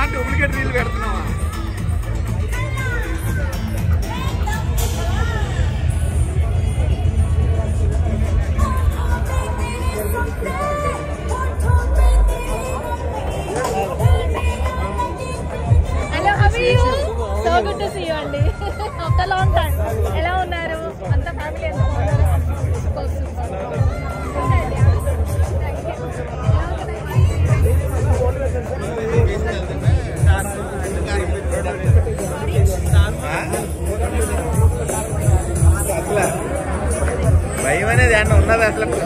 Duplicate reel పెడుతున్నావా? Hello, how are you? So good to see you అండి. After long time. ఎలా ఉన్నారు? అంతా ఫ్యామిలీ ఎంత బాగున్నారు? భయం అనేది ఏమన్నా ఉన్నది అసలు?